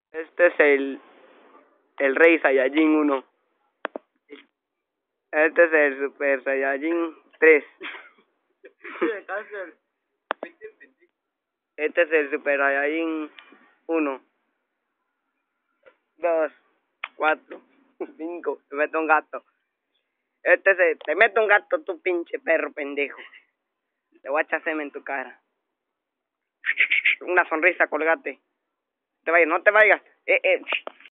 Este es el Rey Saiyajin 1. Este es el Super Saiyajin 3. Este es el Super Saiyajin 1, 2, 4, 5. Te meto un gato. Te meto un gato, tu pinche perro pendejo. Te voy a echar semen en tu cara. Una sonrisa, colgate. Te vayas, no te vayas.